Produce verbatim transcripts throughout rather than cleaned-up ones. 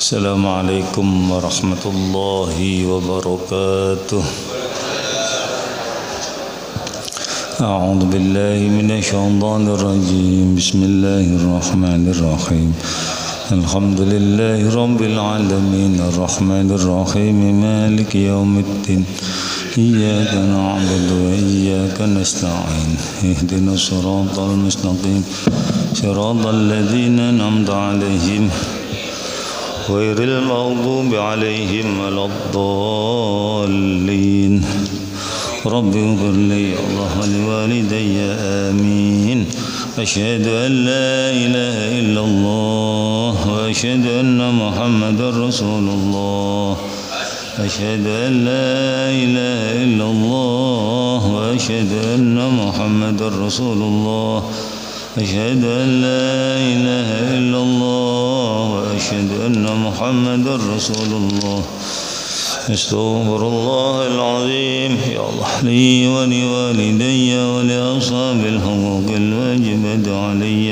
السلام عليكم ورحمة الله وبركاته. أعوذ بالله من الشيطان الرجيم. بسم الله الرحمن الرحيم. الحمد لله رب العالمين الرحمن الرحيم مالك يوم الدين إياك نعبد وإياك نستعين اهدنا الصراط المستقيم صراط الذين أنعمت عليهم غير المغضوب عليهم ولا الضالين. رب اغفر لي الله ولوالدي آمين. أشهد أن لا إله إلا الله وأشهد أن محمدا رسول الله. أشهد أن لا إله إلا الله وأشهد أن محمدا رسول الله. أشهد أن لا إله إلا الله وأشهد أن محمدا رسول الله. أستغفر الله العظيم يا الله لي ولوالدي ولأصحاب الحقوق الواجبة علي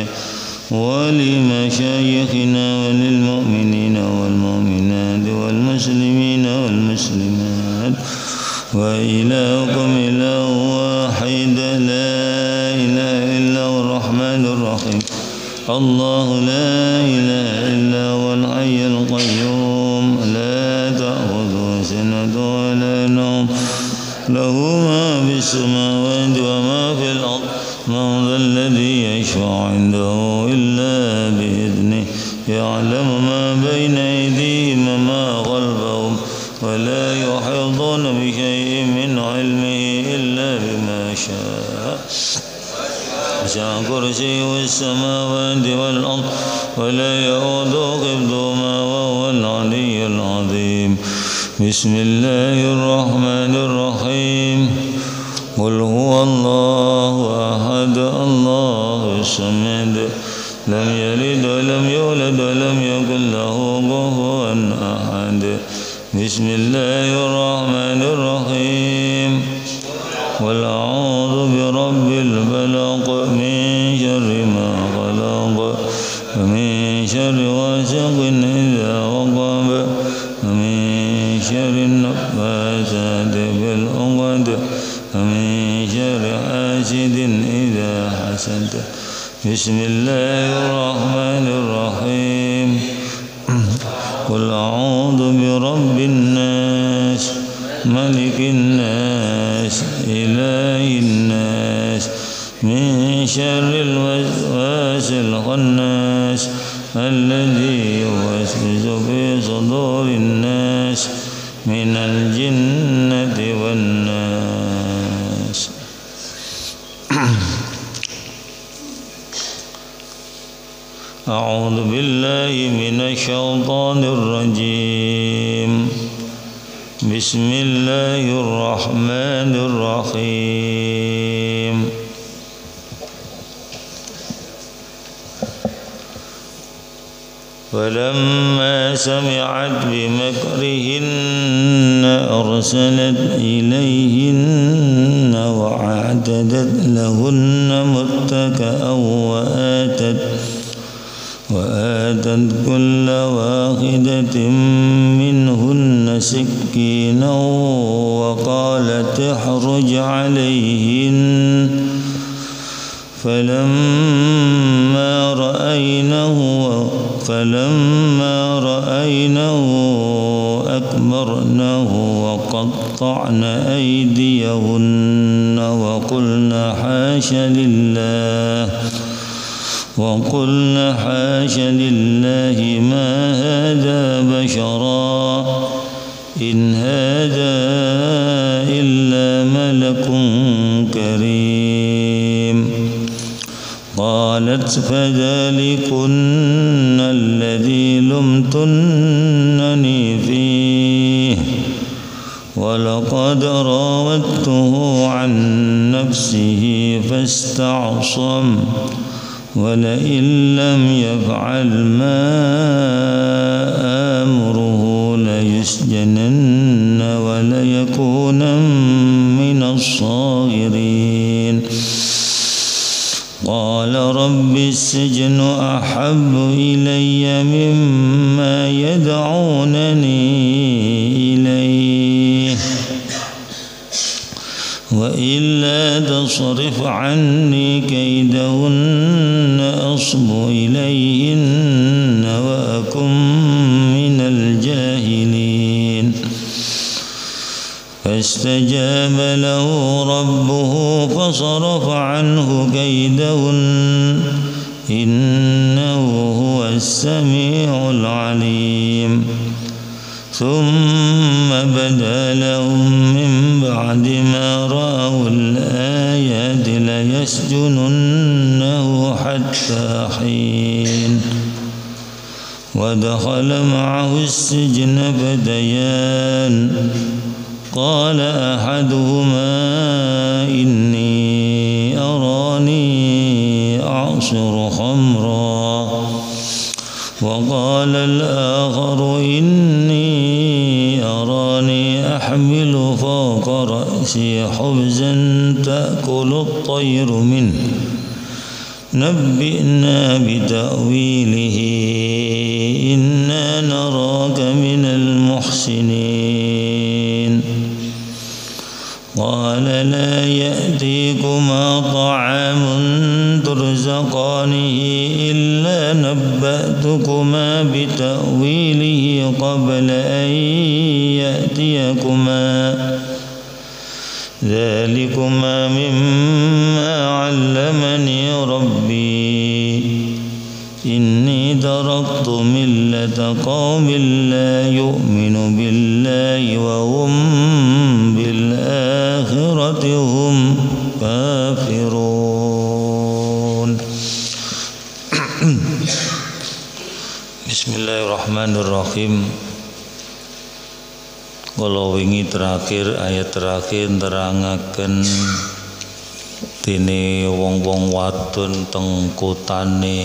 ولمشايخنا وللمؤمنين والمؤمنات والمسلمين والمسلمات وإلهكم إله واحد لا إله إلا هو الرحمن الرحيم. الله لا إله إلا هو الحي القيوم لا تأخذه سنة ولا نوم له ما في السماوات وما في الأرض. من ذا الذي يشفع عنده إلا بإذنه يعلم ما بين أيديهم وما خلفهم ولا يحيطون بشيء من علمه إلا بما شاء. وسع كرسيه السماوات والأرض ولا يؤوده حفظهما وهو العلي العظيم. بسم الله الرحمن الرحيم. قل هو الله أحد الله الصمد لم يلد ولم يولد ولم يكن له كفوا أحد. بسم الله الرحمن الرحيم. قل أعوذ برب الفلق من شر ما خلق ومن شر غاسق إذا وقب ومن شر النفاثات في العقد ومن شر حاسد إذا حسد. بسم الله الرحمن الرحيم. قل أعوذ برب الناس ملك الناس إله الناس من شر الوسواس الخناس الذي يوسوس في صدور الناس من الجنة والناس. أعوذ بالله من الشيطان الرجيم. بسم الله الرحمن الرحيم. فلما سمعت بمكرهن أرسلت إليهن وأعتدت لهن متكئا وآتت وآتت كل واحدة منهن سكينا وقالت اخرج عليهن. فلما رأينه فلما رأينه أكبرنه وقطعن أيديهن وقلن حاش لله وقلن حاش لله ما هذا بشرا إن هذا إلا ملك كريم. قالت فذلكن الذي لمتنني فيه ولقد راودته عن نفسه فاستعصم ولئن لم يفعل ما آمره ليسجنن وليكون من الصاغرين. قال رب السجن أحب إلي مما ما يدعونني إليه وإلا تصرف عني كيدهن أصب إليهن وأكن من الجاهلين فاستجاب له ربه فصرف عنه كيدهن إنه هو السميع العليم ثم بدا لهم من بعد ما رأوا الآيات ليسجننه حتى حين ودخل معه السجن فتيان قال أحدهما إني أراني أعصر خمرا وقال الآخر إني أراني أحمل فوق رأسي خبزا تأكل الطير منه نبئنا بتأويله إنا نراك من المحسنين قال لا يأتيكما طعام ترزقانه إلا نبأتكما بتأويله قبل أن يأتيكما ذلكما مما علمني ربي إني تركت ملة قوم لا يؤمن بالله وهم بالآخرة هم كافرون. Bismillahirrahmanirrahim. Kalau wingi terakhir ayat terakhir nerangaken dene wong-wong wadon teng kotane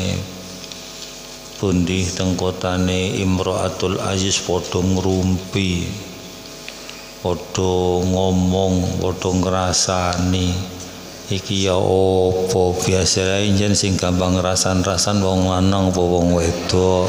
pundi teng kotane Imro'atul Aziz padha ngrumpi, padha ngomong, padha ngrasani iki ya apa biasae yen sing gampang rasan-rasan wong lanang apa wong wedok.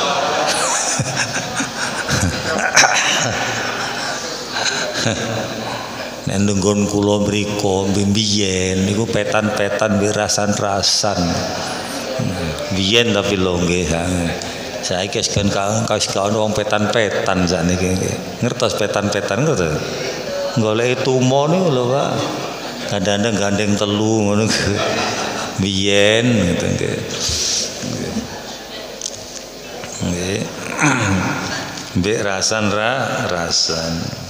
Nek nggon kula mriko mbiyen niku petan-petan wirasan-rasan. Biyen tapi lho nggih. Saiki wis kan kaos kaon wong petan-petan sakniki nggih. Ngertos petan-petan ngertos. Goleki tumo niku lho, Pak. Kadang-kadang gandeng telu ngono. Biyen ngoten nggih. Nggih. Mbek rasan ra rasan.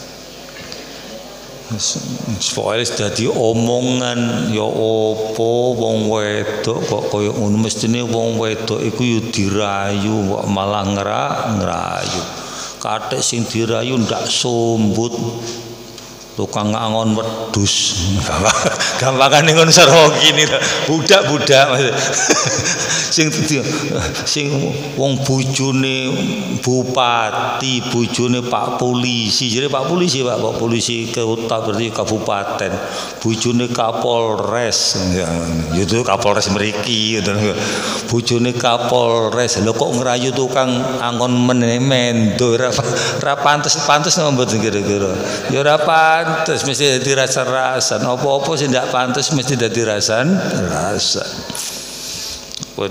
Soalnya dadi omongan ya opo wong wedok kok koyo ngono, mestine wong wedok iku yo dirayu kok malah ngrayu. Kathik sing dirayu ndak sumbut. Tukang ngangon wedhus. Gampangane ngono saro gini budak-budak sing sing wong bojone bupati, bojone Pak Polisi, jare Pak Polisi, Pak, Pak Polisi kota berarti kabupaten, bojone Kapolres, ya itu Kapolres mriki, bojone Kapolres, lho kok ngrayu tukang angon mendo, ora ora pantes-pantes mboten kira-kira. Ya ora pantes mesti dadi rasa-rasan, apa-apa sing ndak pantes mesti dadi rasan rasan. Pun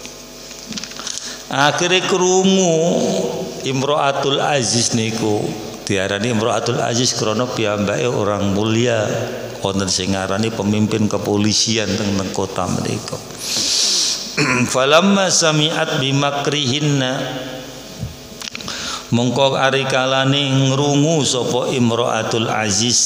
akhire krungu Imro'atul Aziz niku diarani Imro'atul Aziz krana piyambake orang mulia, wonten sing ngarani pemimpin kepolisian teng kota menika. Falamma sami'at bimakrihinna, mongko ari kalane ngrungu sapa Imro'atul Aziz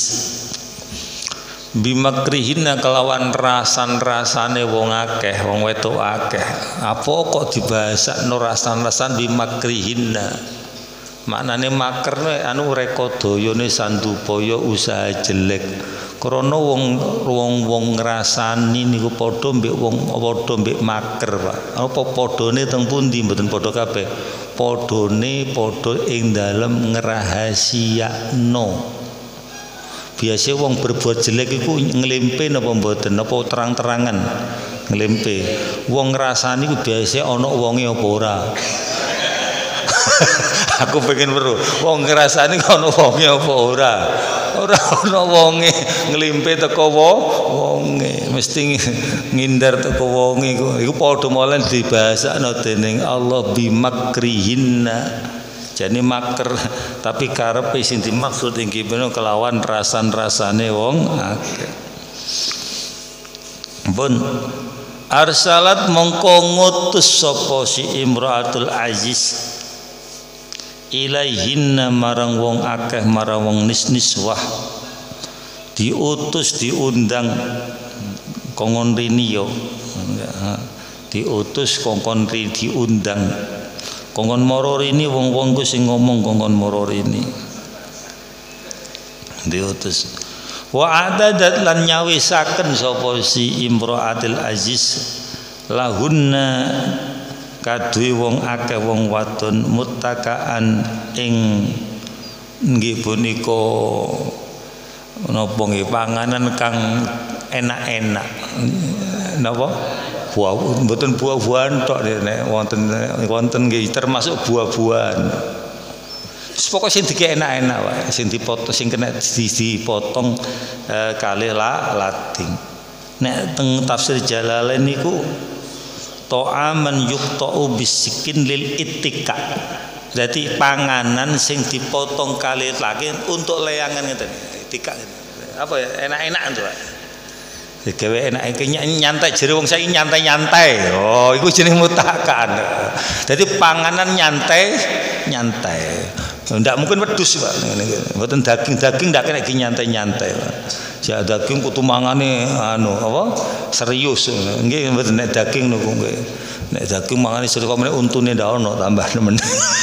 bimakrihinna kelawan rasan-rasane wong akeh, wong wedok akeh. Apa kok dibahasakno rasan-rasan bimakrihinna? Maknane maker anu rekodayane sandupaya usaha jelek. Krana wong wong-wong ngrasani niku padha mbek wong padha mbek maker, Pak. Apa padhane teng pundi? Mboten padha kabeh. Padhane padha ing dalem ngrahasiakno. Biasa wong berbuat jelek iku nglempe napa mboten, napa terang-terangan nglempe. Wong ngrasani iku biasa ana wonge apa ora. Aku pengen weruh. Wong ngrasani kono wonge apa ora? Ora ono wonge nglimpe teko wonge, mesti ngindar teko wonge iku. Iku padha molen dibahasakno dening Allah bimakrihinna. Jadi maker tapi karepe sing dimaksud inggih menika kelawan rasan-rasane wong akeh. Pun arsalat mongko ngutus sapa si Imraatul Aziz ilaihinna marang wong akeh marang wong nisniswah, diutus diundang kongkon rini yo, diutus kongkon rini diundang kongkon moro rini wong-wong ku sing ngomong kongkon moro rini diutus. Wa adadat lan nyawisaken sapa si Imraatul Aziz lahunna kaduwe wong akeh wong wadon muttakaan ing nggih punika napa nggih panganan kang enak-enak napa buah mboten buah-buahan tok nek wonten wonten nggih termasuk buah-buahan. Pokoke sing dike enak-enak wae sing dipotong sing kena dipotong eh, kalih la lating. Nek teng tafsir Jalalain niku ta'aman yuqta'u bisikin lil ittika. Jadi panganan sing dipotong kali lagi untuk leangan ngeten. Ittika. Apa ya enak-enak itu, Pak. Digawe enak nyantai jere wong saiki nyantai-nyantai. Oh, iku jeneng mutakan. Jadi panganan nyantai nyantai. Ndak mungkin wedhus, Pak. Mboten daging-daging ndak kena nyantai-nyantai, Pak. Jak daging kudu mangane anu apa serius nggih mboten nek daging niku nggih nek daging mangane serius kok meneh untune ndak ono tambah nemen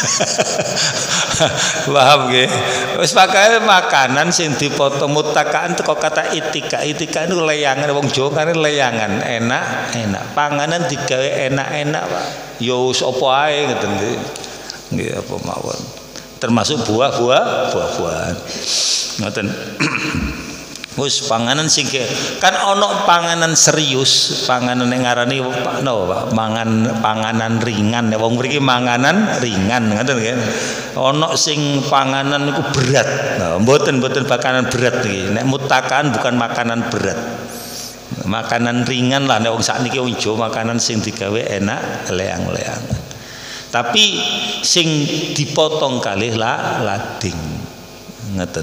paham nggih wis pakae makanan sing dipotong mutakaan teko kata itika itika niku leyangan wong Jawa kan leyangan enak enak panganan digawe enak-enak Pak ya wis apa ae ngoten nggih nggih apa mawon termasuk buah-buah buah-buahan ngoten. Wis panganan sing kan ono panganan serius, panganan yang ngarani no, mangan panganan ringan. Wong mriki manganan ringan, ngoten nggih. Ono sing panganan niku berat. Nah, mboten-mboten makanan berat iki. Nek mutakan bukan makanan berat. Makanan ringan lah nek wong sakniki wong Jawa makanan sing digawe enak, leang-leang. Tapi sing dipotong kalih la lading. Ngoten.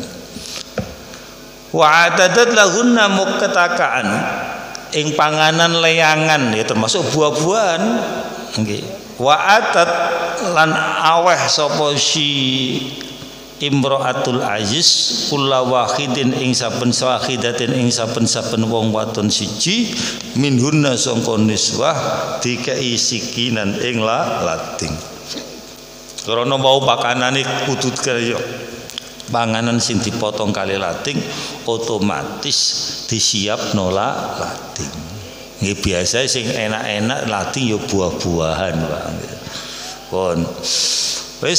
Wa adadat lahunna muqtakaan ing panganan leyangan ya termasuk buah-buahan nggih wa atat lan aweh sapa si Imraatul Aziz kula wahidin ing saben wahidatin ing saben-saben wong wadon siji minhunna sangka niswah dikai sikinan ing la lading karena mau pakanane kudu kaya panganan sing dipotong kali lating otomatis disiap nola lating. Nggih biasa sing enak-enak lating ya buah-buahan, Pak. Pun wis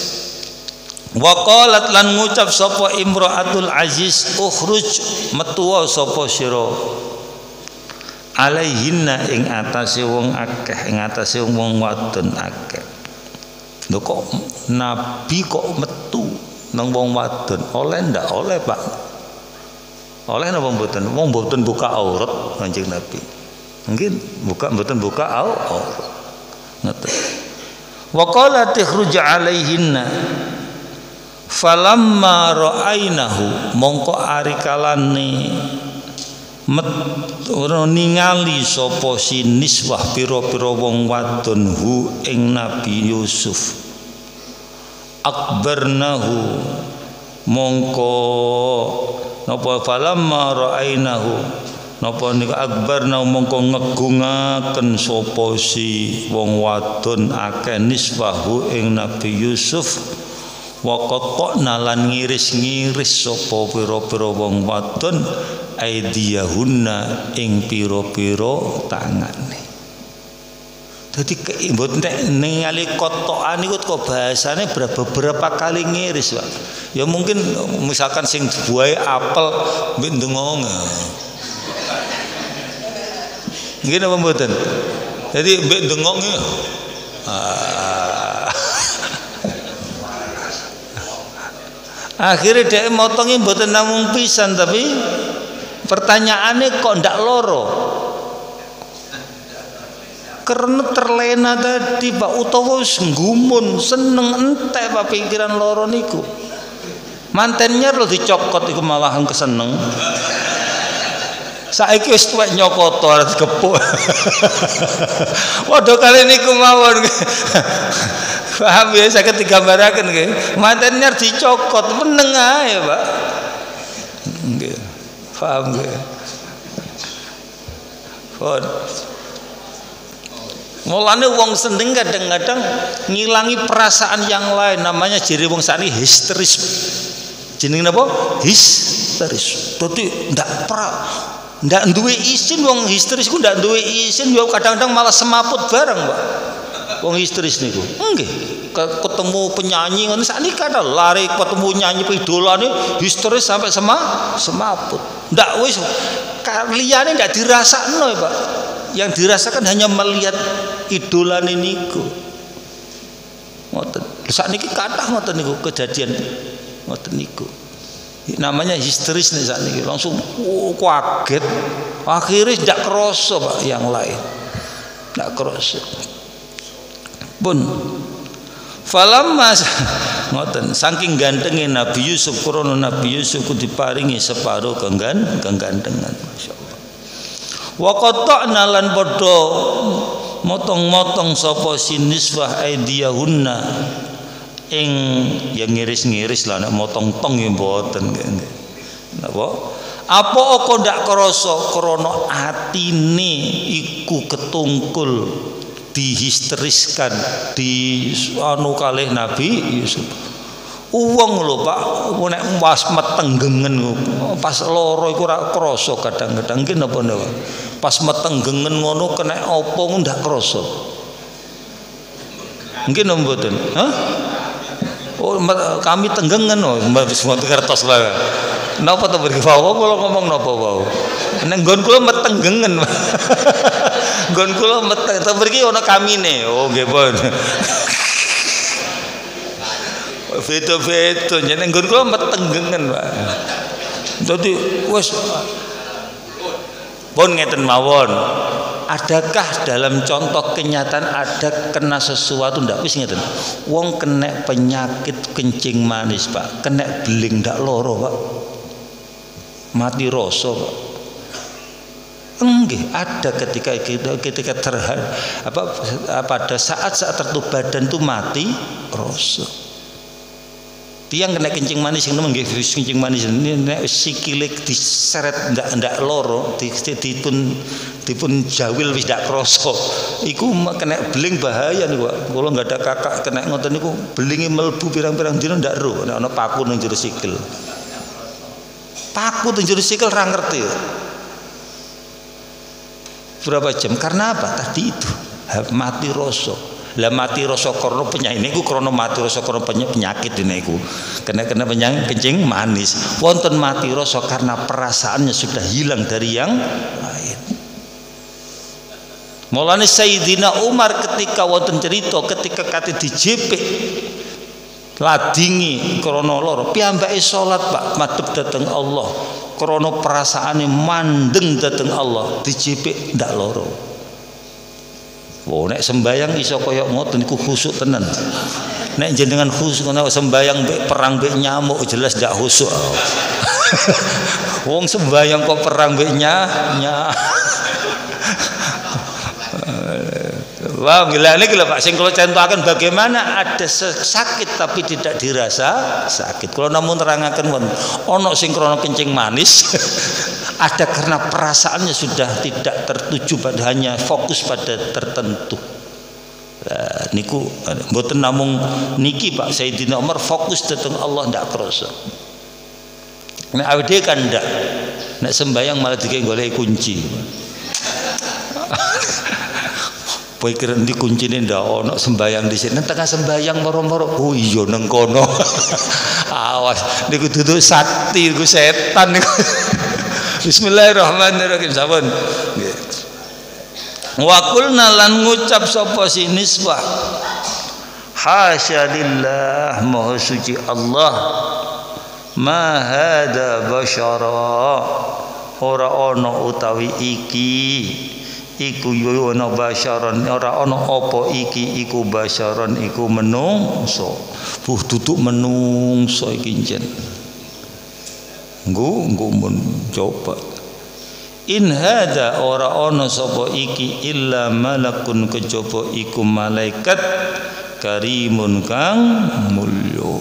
waqalat lan ngucap sapa Imraatul Aziz ukhruj metuwa sapa sira alaihinna ing atase wong akeh ing atase wong wadon akeh. Lho kok nabi kok metu nang wong wadon oleh ndak oleh Pak oleh napa mboten wong mboten buka aurat Kanjeng Nabi mungkin buka mboten buka aurat ngoten wa qala tukhruj alaihinna falamma ra'ainahu mongko ari kalane met ora ningali sapa si niswah pira-pira wong wadon hu ing Nabi Yusuf akbarnahu mongko napa falamma ra'ainahu napa niku akbarnahu mongko ngegungaken sapa si wong wadon akeh niswahu ing Nabi Yusuf wa qatna lan ngiris-ngiris sapa pira-pira wong wadon aidiyahunna ing pira-pira tangane. Jadi mbok nek ningali kotokan niku kok bahasane beberapa kali ngiris, Pak. Ya mungkin misalkan sing buahe apel mbek ndengong. Nggih napa mboten? Jadi mbek ndengong ah Akhirnya dia motongi mboten namung pisan, tapi pertanyaannya kok ndak loro. Karena terlena tadi Pak utawa wis nggumun seneng entek Pak pikiran loro niku. Mantennya lho dicokot iku malahan keseneng. Saiki wis tuwek nyokoto arep digepuk. Waduh kali niku mawon. Paham ya saya ketika gambaraken nggih. Mantennya dicokot meneng ae Pak. Nggih. Paham nggih. Pun mulane wong seneng kadang-kadang ngilangi perasaan yang lain, namanya jadi wong sakniki histeris. Jenenge napa? Histeris. Dadi ndak pra ndak duwe izin wong histeris ku ndak duwe izin yo kadang-kadang malah semaput bareng, Pak. Wong histeris niku. Nggih. Ketemu penyanyi ngono sakniki kada lari ketemu nyanyi idolane histeris sampai sema semaput. Ndak wis liyane ndak dirasakno ya, Pak. Yang dirasakan hanya melihat idolane niku. Ngoten. Sakniki kathah ngoten niku kejadian ngoten niku. Namanya histeris nih sakniki. Langsung oh, kaget. Akhirnya tidak kerasa Pak yang lain. Tidak kerasa. Pun falamma ngoten saking gantengnya Nabi Yusuf krana Nabi Yusuf ku diparingi separo kenggan kegantengan masyaallah. Wa qata'na lan padha motong-motong sapa siniswah aidiyahunna ing ya ngiris-ngiris lah nek motong tong ya mboten nggih. Napa? Apa kok ndak krasa krana atine iku ketungkul dihisteriskan di anu kalih Nabi Yusuf. Uang lho Pak, nek pas metenggengen pas loro iku ora krasa kadang-kadang nggih napa napa. Pas metenggengen ngono kena apa ngono ndak krasa. Nggih napa mboten? Hah? Oh kami tenggengen oh wis ngoten kertos lah. Napa to mriki wae kula ngomong napa wae. Nek nggon kula metenggengen. Nggon kula meteng to mriki ana kamine. Oh nggih pun. Veto-veto jeneng nggon kula metenggengen Pak. Dadi wis pun ngeten mawon. Adakah dalam contoh kenyataan ada kena sesuatu ndak wis ngeten. Wong kena penyakit kencing manis Pak, kena beling ndak loro Pak. Mati rasa Pak. Enggih, ada ketika ketika terhadap apa pada saat-saat tertentu badan itu mati rasa. Tiang kena kencing manis yang nggih kencing manis ini nek sikile diseret ndak ndak loro dipun dipun jawil wis ndak krasa iku kena beling bahaya niku Pak. Kula enggak ada kakak kena ngoten niku belinge mlebu pirang-pirang dina ndak ro nek ana paku nang jero sikil. Paku nang jero sikil ra ngerti. Berapa jam karena apa? Tadi itu mati rasa. Lah mati rasa krana penyakit niku krana mati rasa krana penyakit niku. Kena-kena penyakit kencing manis. Wonten mati rasa karena perasaannya sudah hilang dari yang lain. Mulane Sayyidina Umar ketika wonten cerita ketika kate dijepik ladingi krana lara piyambake salat Pak madhep dhateng Allah krana perasaane mandeng dhateng Allah dijepik ndak lara. Oh, nek sembayang iso kaya ngoten niku khusuk tenan. Nek jenengan khusuk nek sembayang mbek perang mbek nyamuk jelas ndak khusuk. Wong sembayang kok perang mbek nya. Wah, gila niki lho Pak sing kula contohaken bagaimana ada sakit tapi tidak dirasa sakit. Kula namun terangaken wonten ana sing krana kencing manis. Ada karena perasaannya sudah tidak tertuju pada hanya fokus pada tertentu. Nah, niku mboten namung niki Pak Sayyidina Umar fokus dhateng Allah ndak krasa. Nek awake kan ndak. Nek sembayang malah dikek golek kunci. Pikir ndi kuncine ndak ono sembayang di sini. Tengah sembayang moro-moro. Oh iya nang kono. Awas niku dudu sakti niku setan niku. Bismillahirrahmanirrahim. Sampun. Nggih. Wa qulna lan ngucap sapa si nisbah. Hasya lillah maha suci Allah. ma hada basyara ora ana utawi iki iku yo ana basyaran ora ana apa iki iku basyaran iku menungso buh tutuk menungso iki jen nggo nggo mun coba in hada ora ana sapa iki illa malakun kejaba iku malaikat karimun kang mulya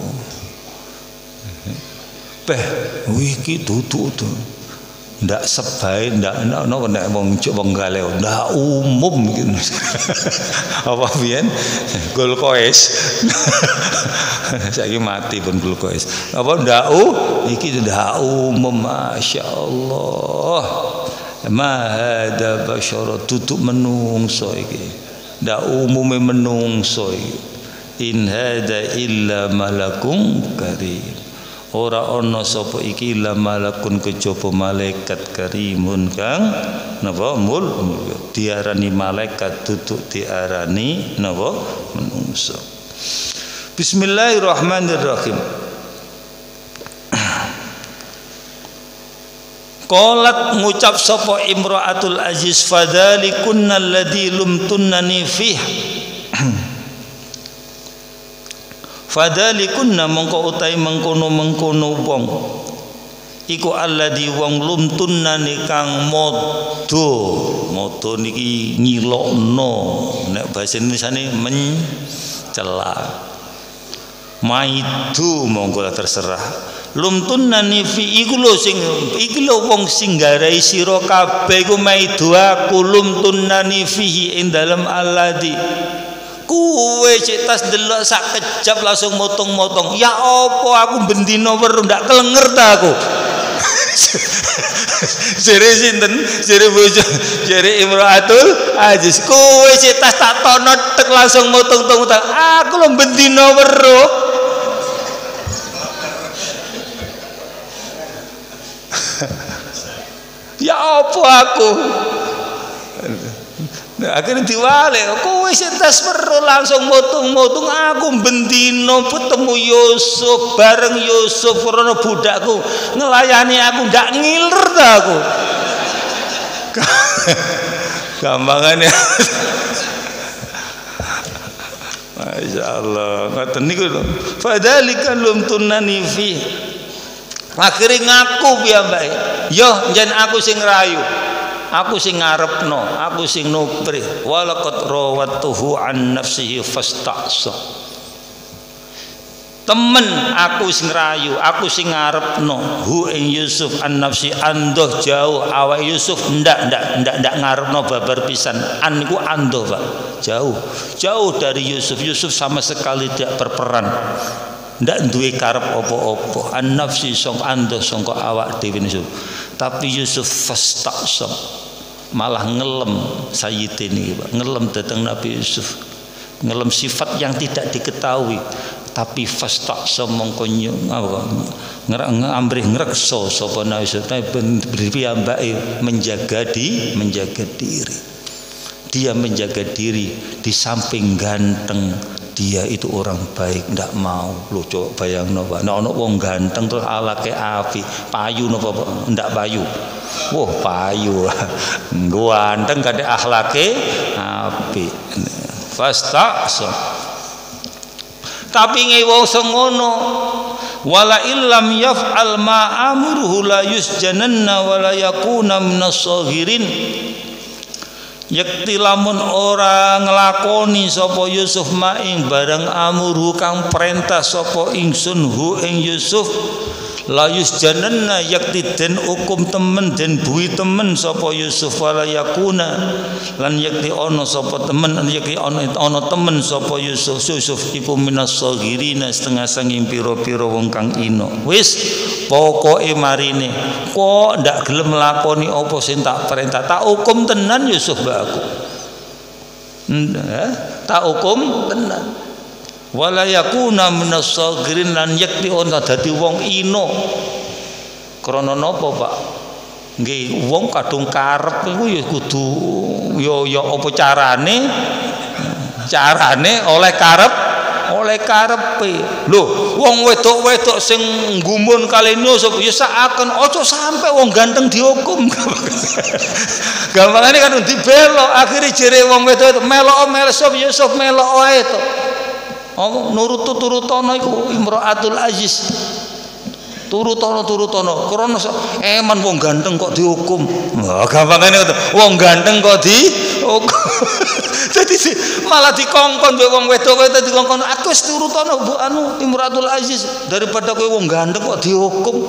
beh iki tutuk to ndak sebae ndak ono nek wong wong galeo ndak umum gitu. Apa pian Gulkoes saiki mati pun Gulkoes apa ndak iki ndak umum masyaallah ma hada basyara tutuk menungso iki ndak umume menungso iki in hada illa malakun karim ora ana sapa iki la malakun kejaba malaikat karimun kang napa mul diarani malaikat tutuk diarani napa menungso. Bismillahirrahmanirrahim. Qalat ngucap sapa imraatul aziz fadzalikunna alladzi lumtunnani fih fadzalikunna mongko utai mengkono-mengkono wong iku alladzi wong lumtunnani kang modo modo niki nyilokno nek basa Indonesiane mencela maidu monggo terserah lumtunnani fi iku lho sing iki lho wong sing garai sira kabeh iku maidu aku lumtunnani fihi ing dalem alladzi kuwe cek tas delok sak kejap langsung motong-motong ya apa aku bendino weruh ndak kelenger ta aku jere sinten jere bojo jere imraatul aziz kuwe cek tas tak tono tek langsung motong-motong aku lho bendino weruh ya apa aku nah, akhirnya diwale kowe setas perlu langsung motung-motung aku bendino ketemu Yusuf bareng Yusuf karena budakku ngelayani aku ndak ngiler ta aku gampangannya Masya Allah ngoten niku lho fadzalika lumtunani fi akhirnya ngaku piyambake yo njen aku sing rayu aku sing ngarepno aku sing nupri walaqad rawatuhu an nafsihi fasta'sa temen aku sing rayu aku sing ngarepno hu ing Yusuf an nafsi andoh jauh awak Yusuf ndak ndak ndak ndak ngarepno babar pisan an niku andoh Pak jauh jauh dari Yusuf Yusuf sama sekali tidak berperan ndak duwe karep apa-apa an nafsi song andoh sangka awak dhewe Yusuf tapi Yusuf fasta'sa malah ngelem Sayyidin ini Pak ngelem datang Nabi Yusuf ngelem sifat yang tidak diketahui tapi fasta'sa mongko ngambrih ngrekso sapa Nabi Yusuf piyambake menjaga di menjaga diri dia menjaga diri di samping ganteng dia itu orang baik ndak mau lho coba bayangno Pak nek ana wong ganteng terus alake api payu napa ndak payu wah payu ganteng kadhe akhlake api fasta'sa tapi ngewo ngono wala illam yaf'al ma amruhu la yusjananna wala yakuna minas saghirin yakti lamun ora nglakoni sapa Yusuf maing barang amuru kang perintah sapa ingsun hu ing Yusuf la yusjananna yakti den hukum temen den bui temen sapa Yusuf wala yakuna lan yakti ana sapa temen yakti ana ana temen sapa Yusuf Yusuf iku minas saghirina setengah sanging pira-pira wong kang ina wis pokoke marine kok ndak gelem lakoni apa sing tak perintah tak hukum tenan Yusuf mbak aku ndak tak hukum tenan wala yakuna minas saghirin lan yakti ana dadi wong ino krana napa Pak nggih wong kadung karep iku ya kudu ya ya apa carane carane oleh karep oleh karepe. Lho, wong wedok-wedok sing nggumun kali Yusuf ya sakaken aja sampe wong ganteng dihukum. Gampangane kan dibelok, akhire jere wong wedok melok Yusuf Yusuf melok wae to. Oh, nurut-turutono iku Imraatul Aziz. Turutono turutono krana eman wong ganteng kok dihukum. Wah, gampangane ngoten. Wong ganteng kok dihukum. Jadi malah dikongkon mbek wong wedok-wedok dikongkon aku wis turutono Bu anu Imraatul Aziz daripada kowe wong ganteng kok dihukum.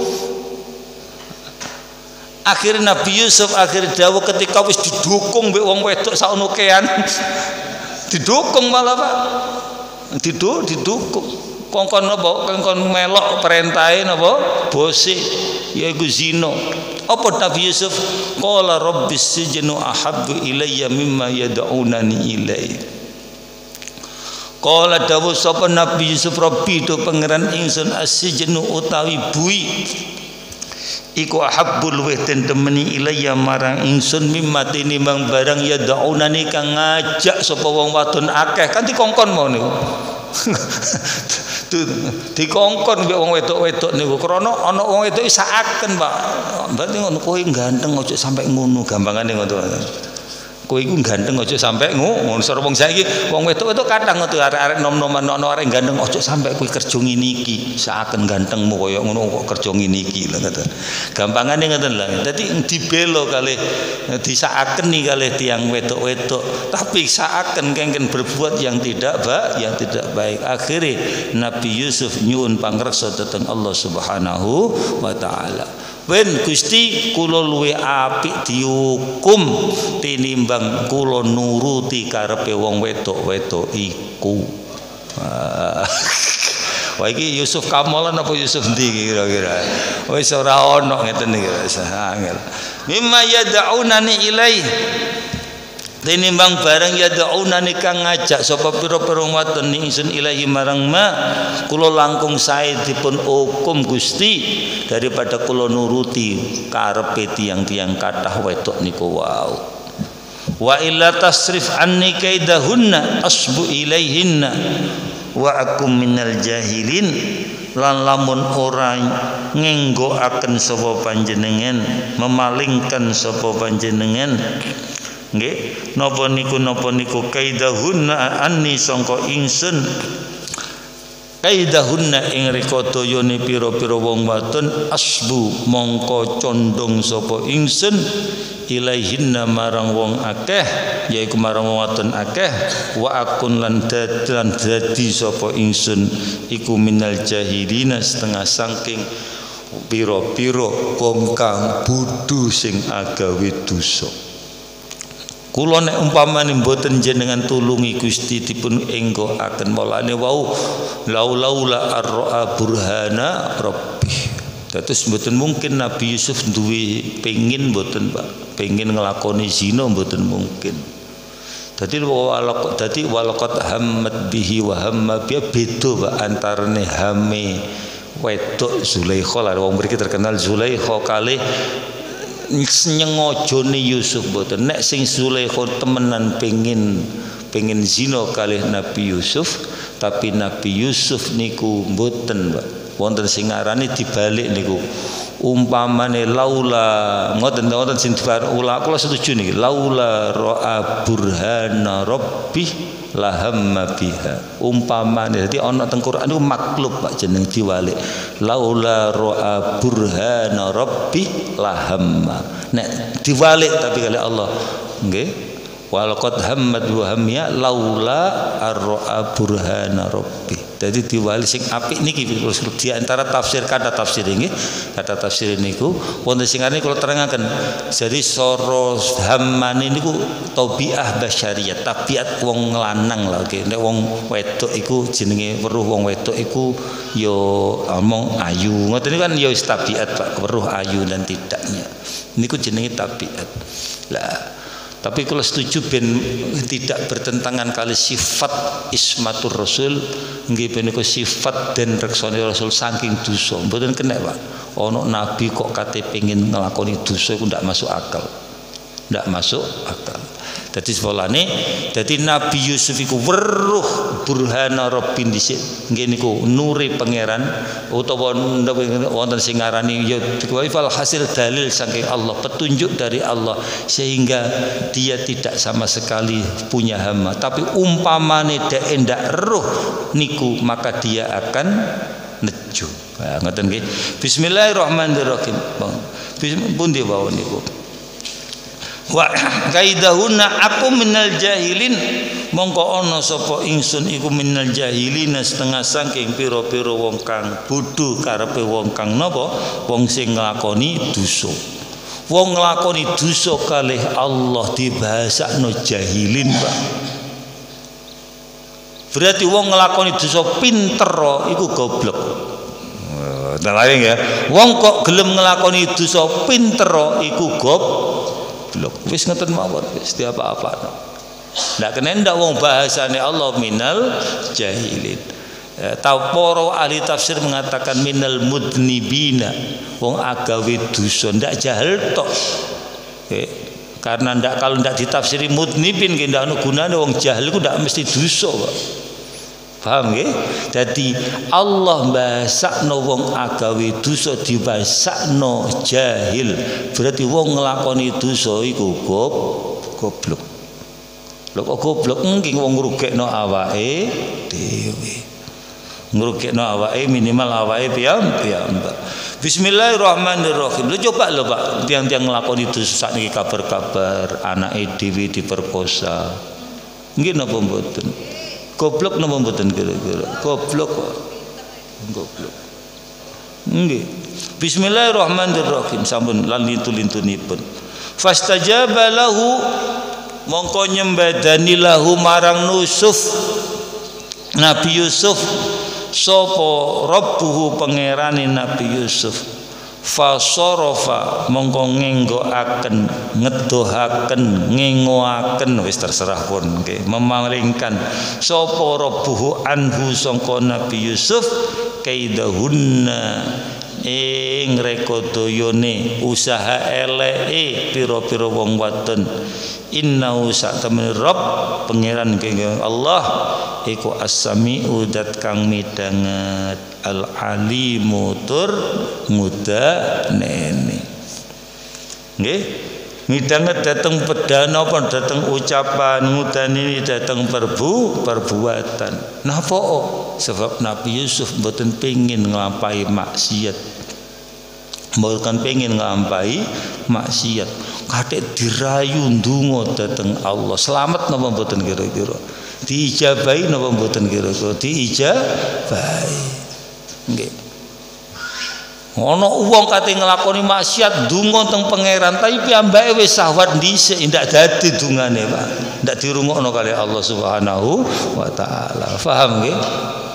Akhirnya Nabi Yusuf akhir dawuh ketika wis didukung mbek wong wedok saono kean. Didukung malah Pak. Diduk didukung. Kongkon napa kongkon melok perintahe napa bose yaiku zina. Apa Nabi Yusuf qala rabbis sijnu ahabbu ilayya mimma yad'unani ilai. Qala dawuh sapa Nabi Yusuf rabbi tu pangeran ingsun as-sijnu utawi bui iku ahabbul wa den temeni ilayya marang ingsun mimma tinimbang barang yad'unani kang ngajak sapa wong wadon akeh kan dikongkon mau niku. Dikongkon mbek wong wedok-wedok niku krana ana wong wedok sakaken Pak. Berarti ngono kowe ganteng aja sampe ngono gampangane ngono. Kowe iku ganteng aja sampe ngono. Sora wong saiki wong wedok-wedok kadang ngono arek-arek nom-noman ana arek ganteng aja sampe kowe kerja ngene iki. Sakaken gantengmu kaya ngono kok kerja ngene iki lho ngoten. Gampangane ngoten lho. Dadi dibelo kalih disakeni kalih tiyang wedok-wedok, tapi sakaken kengken berbuat yang tidak baik, yang tidak baik. Akhire Nabi Yusuf nyuwun pangreksa dhateng Allah Subhanahu wa taala. Wen Gusti kula luwe apik dihukum tinimbang kula nuruti karepe wong wedok-wedok iku. Wah iki Yusuf Kamalan apa Yusuf ndi kira-kira. Wis ora ono ngeten iki angel. Mimma yad'unani ilai. Tinimbang barang yad'unani kang ngajak sapa pira-pira wadon ingsun ilahi marang ma kula langkung sae dipun hukum Gusti daripada kula nuruti karepe tiyang-tiyang kathah wedok niku wau. Wa illa tasrif anni kaidahunna asbu ilaihinna wa akum minal jahilin lan lamun ora ngenggoaken sapa panjenengan memalingkan sapa panjenengan nggih napa niku napa niku kaidahunna anni sangka ingsun kaidahunna ing rikadayane pira-pira wong wadon asbu mongko condong sapa ingsun ilaihinna marang wong akeh yaiku marang wong wadon akeh wa akun lan dadan dadi sapa ingsun iku minal jahilina setengah saking pira-pira wong kang bodho sing agawe dosa. Kula nek umpamane mboten jenengan tulungi Gusti dipun enggoaken walane wau laulaula arra burhana rabbi. Dados mboten mungkin Nabi Yusuf duwe pengin mboten Pak, pengin nglakoni zina mboten mungkin. Dadi walaqad dadi walaqad hammat bihi wa hamma bi beda Pak antarane hame wedok Zulaikha lah wong mriki terkenal Zulaikha kalih nyengojone Yusuf boten nek sing Zulaikha temenan pengin pengin zina kalih Nabi Yusuf tapi Nabi Yusuf niku mboten Pak wonten sing ngarani dibalik niku umpamane laula ngoten wonten sing ula kula setuju niki laula ra'a burhana rabbi lahamma biha umpamane dadi ana teng Quran niku maklub Pak jeneng diwalik laula ra'a burhana rabbi lahamma nek diwalik tapi kali Allah nggih walaqad hammat wa hamya laula arra'a burhana rabbi dadi diwali sing apik niki di antara tafsir kata tafsir nggih kata tafsir niku wonten sing arane kula terangaken jadi soro hammane niku tabiah basyariyah tabiat wong lanang lho nek wong wedok iku jenenge weruh wong wedok iku ya omong ayu ngoten kan ya tabiat Pak weruh ayu dan tidaknya niku jenenge tabiat lah. Tapi kalau setuju ben tidak bertentangan kali sifat ismatur rasul nggih menika sifat den reksane rasul saking dosa mboten kena Pak ana nabi kok kate pengin nglakoni dosa iku ndak masuk akal ndak masuk akal Dadi sepolane dadi Nabi Yusuf iku weruh burhana rabbin dhisik nggih niku nuri pangeran utawa wonten sing ngarani ya fal hasil dalil saking Allah, petunjuk dari Allah sehingga dia tidak sama sekali punya hama, tapi umpamane dek ndak roh niku maka dia akan nejo. Nah, ngoten nggih. Bismillahirrahmanirrahim. Pundi wau niku. Wa kaidahuna aku minal jahilin mongko ana sapa ingsun iku minal jahilin setengah saking pira-pira wong kang bodho karepe wong kang napa wong sing nglakoni dosa. Wong nglakoni dosa kalih Allah dibahasakno jahilin, Pak. Berarti wong nglakoni dosa pinter iku goblok. Nah, lain ya. Wong kok gelem nglakoni dosa pinter iku goblok. Wis ngeten mawon wis diapa-apa. Ndak kena ndak wong bahasane Allah minal jahilin. Ya, tau para ahli tafsir mengatakan minal mudnibina, wong agawe dosa ndak jahil tok. Okay. Karena ndak kalau ndak ditafsiri mudnibin nggih ndak ono gunane, wong jahil ku ndak mesti dosa, Pak. Paham nggih? Dadi Allah mbasakno wong agawe dosa dibasakno jahil. Berarti wong nglakoni dosa iku goblok. Lho kok goblok nggih wong ngrugekno awake dhewe. Ngrugekno awake minimal awake piyambak. Bismillahirrahmanirrahim. Lho coba lho Pak, tiang-tiang nglakoni dosa sakniki kabar-kabar anake dhewe diperkosa. Nggih napa mboten? Goblok napa mboten kira-kira? Goblok kok. Goblok. Nggih. Bismillahirrahmanirrahim. Sampun lan lintu-lintunipun. Fastajaba lahu mongko nyembadani lahu marang Yusuf. Nabi Yusuf sapa rabbuhu pangerane Nabi Yusuf. Fasorofa mongko ngenggoaken ngedohaken ngengoaken wis terserah pun nggih memalingkan sapa rabbuhu anhu sangka Nabi Yusuf kaidahunna ing rekodayane usaha eleke pira-pira wong wadon innahu satamene Rabb pangeran kenging Allah iku as-sami'u dat kang midanget al-alimu tur muda nene nggih midanget dateng pedana apa dateng ucapan muda nene dateng perbu perbuatan napa sebab Nabi Yusuf mboten pengin nglampahi maksiat mboten pengin nglampahi maksiat kathik dirayu ndonga dateng Allah selamat napa mboten kira-kira diijabahi napa mboten kira-kira diijabahi nggih. Ana wong kate nglakoni maksiat ndonga teng pangeran tapi piyambake wis sahwat dhisik ndak dadi dungane, Pak. Ndak dirungokno kali Allah Subhanahu wa taala. Paham nggih?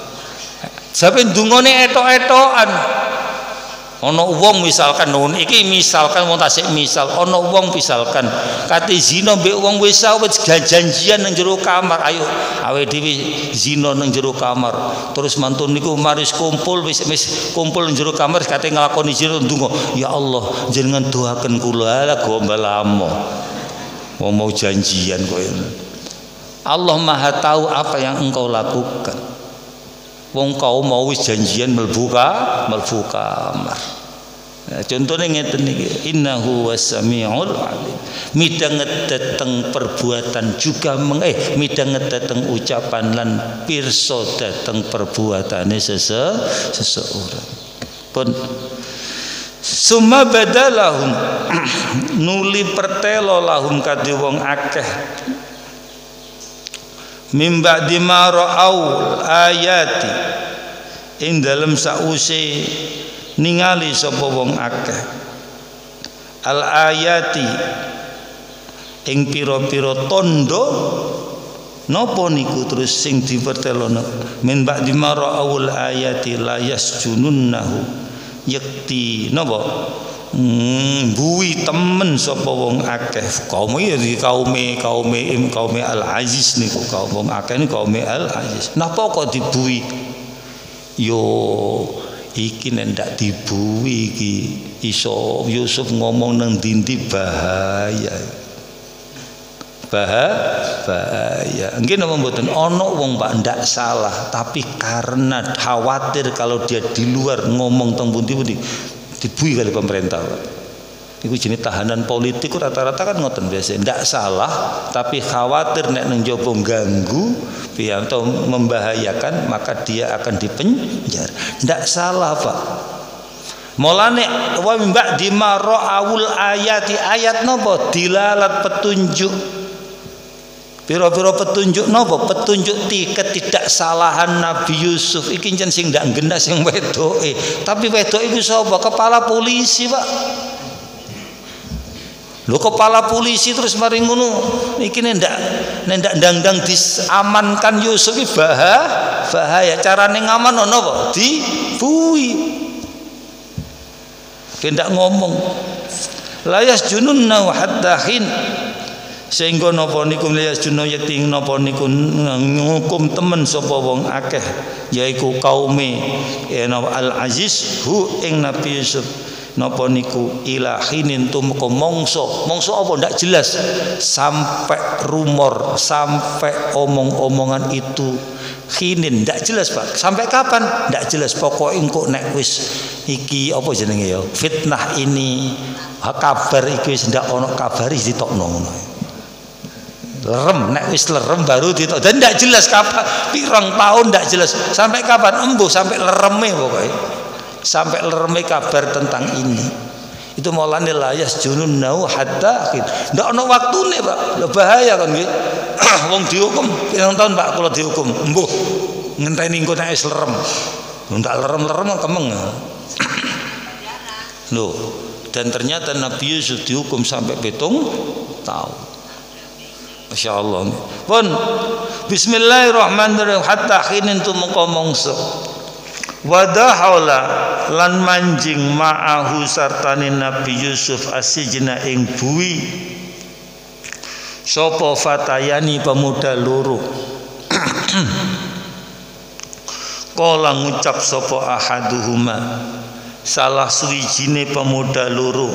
Sampe ndungane etok-etokan. Ana wong misalkan nun iki misalkan wong tasik misal ana wong misalkan kate zina mbek wong wis wis janjian nang jero kamar ayo awe dhewe zina nang jero kamar terus mantun niku maris kumpul wis wis kumpul nang jero kamar kate nglakoni zina ndonga ya Allah jenengan doaken kula la gombal amo wong mau janjian kowe Allah Maha tahu apa yang engkau lakukan. Wong kau mau wis janjian mlebu ka mlebu kamar. Nah, contohnya ngeten niki innahu wasamiul alim. Midanget dateng perbuatan juga meng eh midanget dateng ucapan lan pirsa dateng perbuatane sese seseorang. Pun summa badalahum nuli pertelo lahum kadhe wong akeh mimba dimaraul ayati ing dalem sause ningali sapa wong akeh al ayati ing pira-pira tondo napa niku terus sing dipertelono min ba'di maraul ayati la yasjununnahu yakti napa Hmm, buwi temen sapa wong akeh kaum iki kaume kaume im kaume al aziz niku kaum wong akeh niku kaume al aziz napa kok dibuwi yo iki nek ndak dibuwi iki iso Yusuf ngomong nang dindi bahaya bahaya. Nggih napa mboten ana wong Pak ndak salah, tapi karena khawatir kalau dia di luar ngomong teng pundi-pundi dibui kali pemerintah Pak. Iku jenis tahanan politik rata-rata kan ngoten biasa. Ndak salah, tapi khawatir nek nang jaba ganggu atau membahayakan maka dia akan dipenjara. Ndak salah Pak. Mulane wa mbak di awul ayati ayat napa dilalat petunjuk. Piro-piro petunjuk napa? Petunjuk ti ketidaksalahan Nabi Yusuf iki jan sing ndak gendah sing wedoke. Tapi wedok iku sapa? Kepala polisi, Pak. Lho kepala polisi terus mari ngono iki ndak ndak ndang-ndang diamankan Yusuf iki bahaya. Bahaya. Carane ngaman ono apa? Dibui. Kendak ngomong. La yasjununna hatta hin sehingga napa niku lias juno yakti napa niku ngukum temen sapa wong akeh yaiku kaume al aziz hu ing Nabi Yusuf napa niku ilahinin tumeka mongso mongso apa ndak jelas sampai rumor sampai omong-omongan itu khinin ndak jelas Pak sampai kapan ndak jelas pokok engko nek wis iki apa jenenge ya fitnah ini kabar iki wis ndak ana kabari ditokno ngono lerem nek wis lerem baru ditok dan ndak jelas kapan pirang tahun ndak jelas sampai kapan embuh sampai lereme pokoknya sampai lereme kabar tentang ini itu maulane layas junun nau hatta ndak ana waktune Pak bahaya kan nggih wong dihukum pirang tahun Pak kula dihukum embuh ngenteni engko nek wis lerem ndak lerem-lerem kemeng loh dan ternyata Nabi Yusuf dihukum sampai pitung tahun. Masya Allah. Pun Bismillahirrahmanirrahim hatta khinin tumeka mongso. Wadahaula lan manjing ma'ahu sartane Nabi Yusuf asijna ing bui. Sopo fatayani pemuda loro. Kala ngucap sopo ahaduhuma salah suwijine pemuda loro.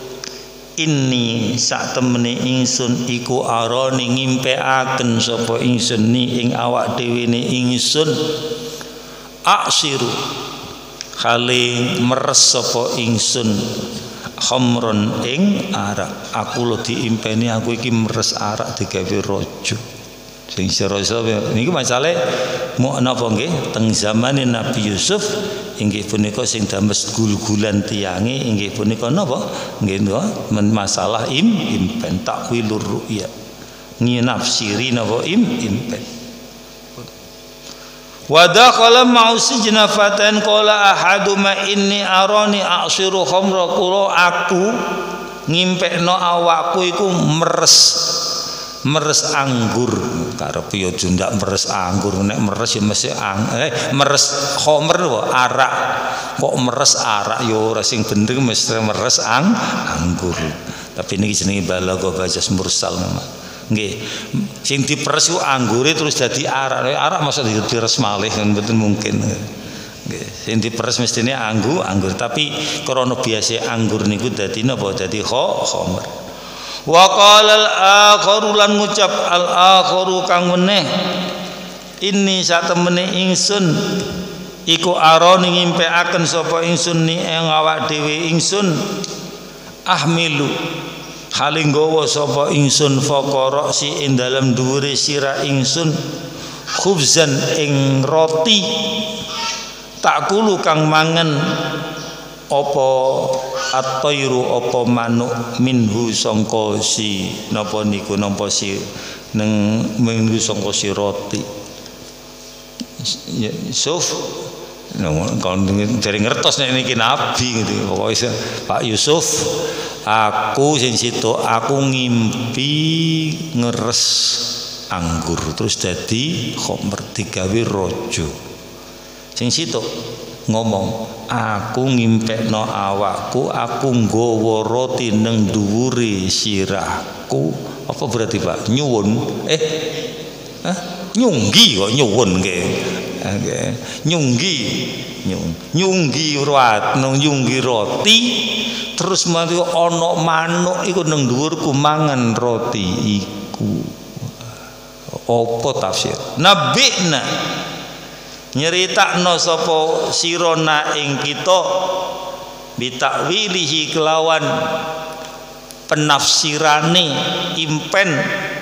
Inni sak temene ingsun iku arani ngimpeaken sapa ingsun ni ing awak dhewe ne ingsun aksiru kale meres sapa ingsun khamron ing arak aku lo diimpeni aku iki meres arak digawe raja sing sira-sira niki masalahe mu napa nggih teng zamane Nabi Yusuf inggih punika sing dames gul-gulan tiyange inggih punika napa nggih masalah im impen takwilur ru'ya nginafsiri napa im impen wa dakhala ma'u sijna fatan qala ahaduma inni arani a'siru khamra kula aku ngimpekno awakku iku meres meres anggur karep yo ndak meres anggur nek meres ya mesti ang eh meres khomer arak kok meres arak yo ora sing bener mesti meres ang anggur tapi niki jenenge balagha bajas mursal nggih sing diperes ku anggure terus dadi arak arak masa diperes malih kan mboten mungkin nggih sing diperes mestine anggur anggur tapi krana biasa anggur niku dadi napa dadi khomer. Wa qala al-akharu lan ngucap al-akharu kang meneh inni sak temene ingsun iku arani ngimpeaken sapa ingsun ni ing awak dhewe ingsun ahmilu hale nggawa sapa ingsun faqara si ing dalem dhuwure sira ingsun khubzan ing roti takulu kang mangan apa at-tayru apa manuk minhu sangka si napa niku napa si neng minhu sangka si roti Yusuf kon dari ngertos nek niki nabi gitu pokoke Pak Yusuf aku sing situ aku ngimpi ngeres anggur terus dadi khamr digawe raja sing situ ngomong aku ngimpekno awakku aku nggawa roti nang dhuwure sirahku apa berarti Pak nyuwun eh Hah? nyunggi kok nyuwun nggih nggih nyunggi nyung nyunggi rat nang nyunggi roti terus mari ana manuk iku nang dhuwurku mangan roti iku Apa tafsir? Nabina nyeritakno sapa sirona ing kita bitakwilihi kelawan penafsirane impen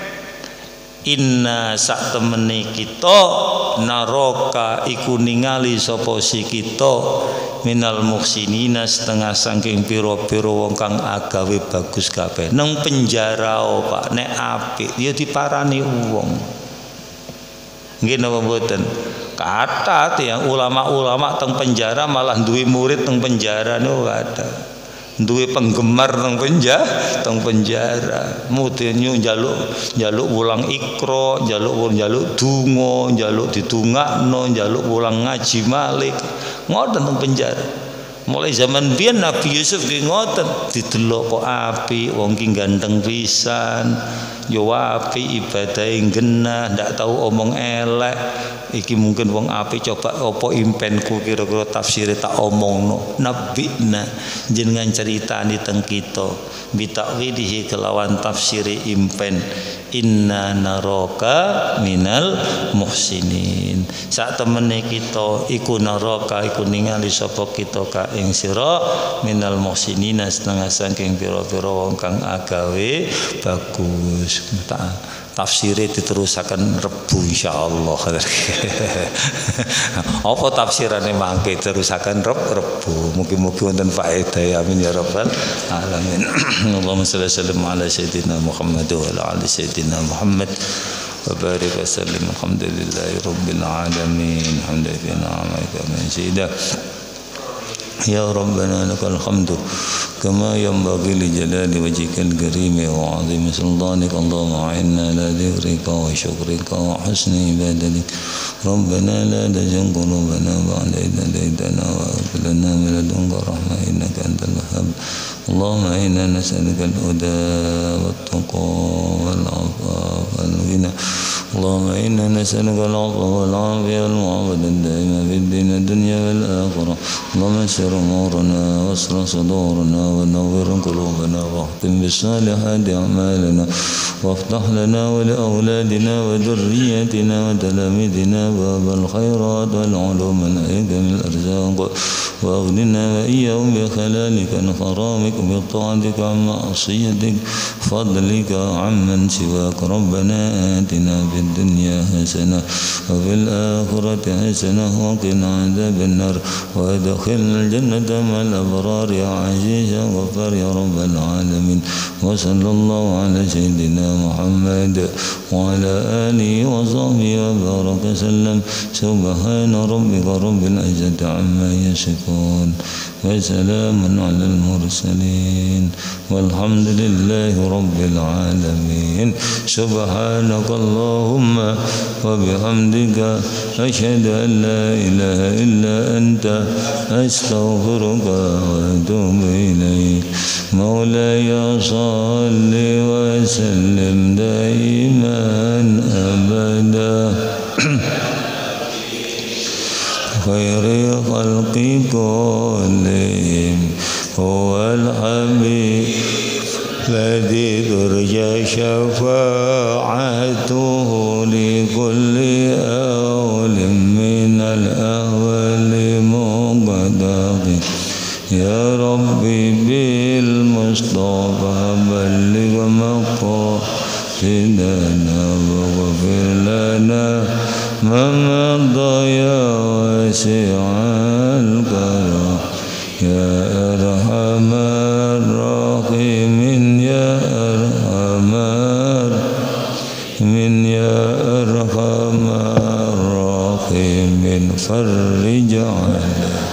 inna sak temene kita naroka iku ningali sapa si kita minal muhsinina setengah saking pira-pira wong kang agawe bagus kabeh nang penjara oh, Pak nek apik ya diparani wong nggih napa mboten kata tiyang ulama-ulama teng penjara malah duwe murid teng penjara niku ada duwe penggemar teng penjara teng penjara mudine njaluk njaluk ulang ikra njaluk njaluk donga njaluk didongakno njaluk ulang ngaji malik ngoten teng penjara mulai zaman biyen Nabi Yusuf ki ngoten didelok kok apik wong ki ganteng pisan yo apik ibadahe genah ndak tau omong elek iki mungkin wong apik coba apa impenku kira-kira tafsire tak omongno nabina jenengan ceritani teng kita bitakwilihi kelawan tafsire impen inna naraka minal muhsinin sak temene kita iku naraka iku ningali sapa kita ka ing sira minal muhsinina setengah saking pira-pira wong kang agawe bagus tafsire diterusaken Rebu insyaallah apa tafsirane mangke terusaken Rebu mugi-mugi wonten faedah amin ya rabbal alamin Allahumma shalli ala sayyidina Muhammad wa ala ali sayyidina Muhammad wa barik wa sallim alhamdulillahi rabbil alamin alhamdulillahi min sayyida يا ربنا لك الحمد كما ينبغي لجلال وجهك الكريم وعظيم سلطانك اللهم أعنا على ذكرك وشكرك وحسن عبادتك ربنا لا تزغ قلوبنا بعد إذ هديتنا وهب لنا من لدنك رحمة إنك أنت الوهاب اللهم إنا نسألك الهدى والتقى والعفاف والغنى اللهم إنا نسألك العفو والعافية والمعافاة الدائمة في الدين الدنيا والآخرة اللهم يسر أمورنا واسر صدورنا ونور قلوبنا واختم بالصالحات أعمالنا وافتح لنا ولأولادنا وذريتنا وتلاميذنا باب الخيرات والعلوم والعلم الأرزاق وأغننا وإياهم بخلالك عن حرامك بطاعتك عن معصيتك فضلك عمن سواك ربنا آتنا في الدنيا حسنة وفي الآخرة حسنة وقنا عذاب النار وادخلنا الجنة مع الأبرار يا عزيز يا غفار يا رب العالمين وصلى الله على سيدنا محمد وعلى آله وصحبه وبارك وسلم سبحان ربك رب العزة عما يصفون وسلام على المرسلين والحمد لله رب العالمين سبحانك اللهم وبحمدك أشهد أن لا إله إلا أنت أستغفرك وأتوب إليك مولاي صل وسلم دائما أبدا خير خلق كلهم هو الحبيب الذي ترجى شفاعته لكل أول من الأول مقدم يا ربي بالمصطفى بلغ مقاصدنا واغفر لنا ما مضى يا واسع الكرم يا أرحم الراحمين يا أرحم الراحمين يا أرحم الراحمين فرج عننا